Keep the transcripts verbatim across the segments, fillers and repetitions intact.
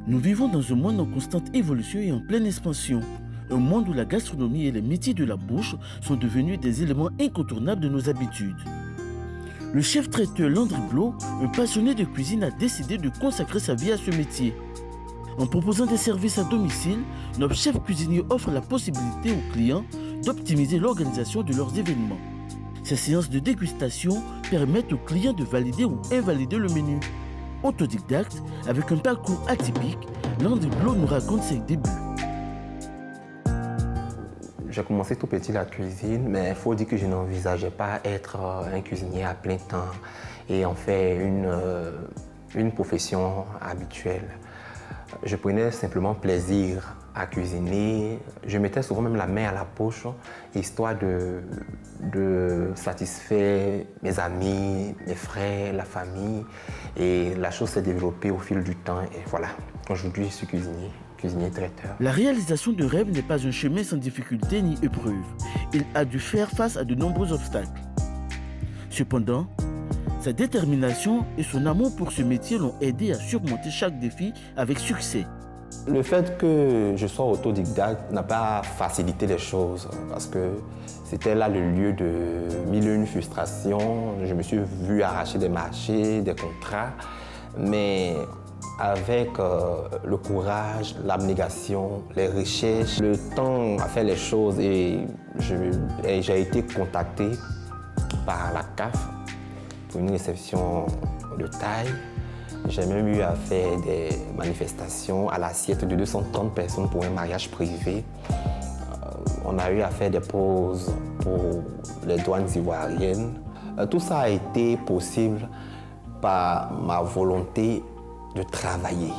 Nous vivons dans un monde en constante évolution et en pleine expansion. Un monde où la gastronomie et les métiers de la bouche sont devenus des éléments incontournables de nos habitudes. Le chef traiteur Landry Blo, un passionné de cuisine, a décidé de consacrer sa vie à ce métier. En proposant des services à domicile, notre chef cuisinier offre la possibilité aux clients d'optimiser l'organisation de leurs événements. Ces séances de dégustation permettent aux clients de valider ou invalider le menu. Autodidacte, avec un parcours atypique, Landry Blo nous raconte ses débuts. J'ai commencé tout petit la cuisine, mais il faut dire que je n'envisageais pas être un cuisinier à plein temps et en fait une, une profession habituelle. Je prenais simplement plaisir à cuisiner. Je mettais souvent même la main à la poche, histoire de, de satisfaire mes amis, mes frères, la famille. Et la chose s'est développée au fil du temps. Et voilà, aujourd'hui je suis cuisinier, cuisinier traiteur. La réalisation de rêve n'est pas un chemin sans difficulté ni épreuve. Il a dû faire face à de nombreux obstacles. Cependant, sa détermination et son amour pour ce métier l'ont aidé à surmonter chaque défi avec succès. Le fait que je sois autodidacte n'a pas facilité les choses parce que c'était là le lieu de mille et une frustrations. Je me suis vu arracher des marchés, des contrats, mais avec euh, le courage, l'abnégation, les recherches, le temps à faire les choses et j'ai été contacté par la C A F pour une réception de taille. J'ai même eu à faire des manifestations à l'assiette de deux cent trente personnes pour un mariage privé. Euh, on a eu à faire des pauses pour les douanes ivoiriennes. Euh, tout ça a été possible par ma volonté de travailler,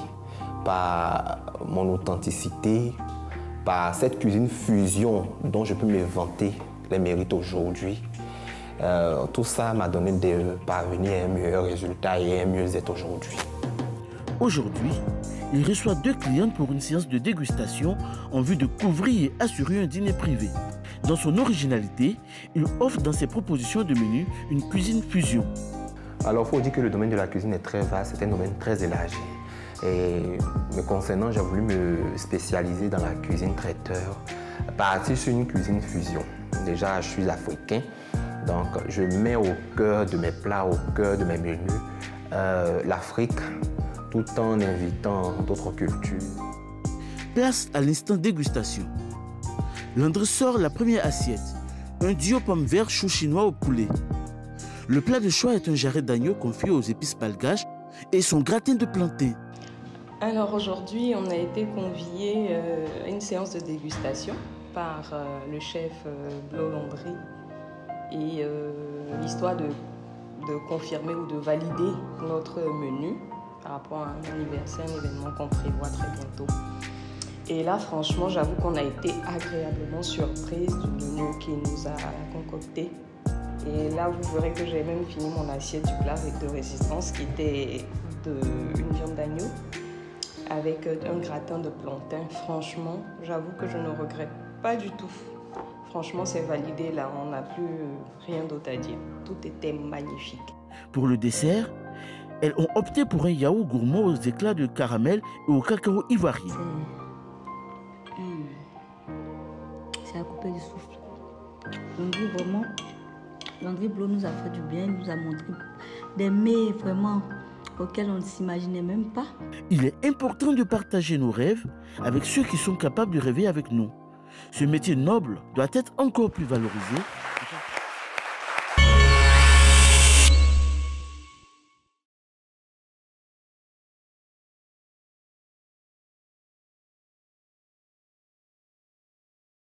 par mon authenticité, par cette cuisine fusion dont je peux me vanter les mérites aujourd'hui. Euh, tout ça m'a donné de parvenir à un meilleur résultat et à un mieux-être aujourd'hui. Aujourd'hui, il reçoit deux clientes pour une séance de dégustation en vue de couvrir et assurer un dîner privé. Dans son originalité, il offre dans ses propositions de menu une cuisine fusion. Alors, il faut dire que le domaine de la cuisine est très vaste, c'est un domaine très élargi. Et me concernant, j'ai voulu me spécialiser dans la cuisine traiteur, partir sur une cuisine fusion. Déjà, je suis africain. Donc, je mets au cœur de mes plats, au cœur de mes menus, euh, l'Afrique, tout en invitant d'autres cultures. Place à l'instant dégustation. Landry sort la première assiette, un duo pomme vert chou chinois au poulet. Le plat de choix est un jarret d'agneau confit aux épices malgaches et son gratin de plantain. Alors aujourd'hui, on a été conviés euh, à une séance de dégustation par euh, le chef euh, Blo Landry. Et euh, l'histoire de, de confirmer ou de valider notre menu par rapport à un anniversaire, un événement qu'on prévoit très bientôt. Et là, franchement, j'avoue qu'on a été agréablement surprise du menu qu'il nous a concocté. Et là, vous verrez que j'ai même fini mon assiette du plat avec de résistance qui était de, une viande d'agneau avec un gratin de plantain. Franchement, j'avoue que je ne regrette pas du tout. Franchement, c'est validé là, on n'a plus rien d'autre à dire. Tout était magnifique. Pour le dessert, elles ont opté pour un yaourt gourmand aux éclats de caramel et au cacao ivoirien. Mmh. Mmh. C'est à couper du souffle. Landry, vraiment, Landry Blo nous a fait du bien, il nous a montré des mets vraiment auxquels on ne s'imaginait même pas. Il est important de partager nos rêves avec ceux qui sont capables de rêver avec nous. Ce métier noble doit être encore plus valorisé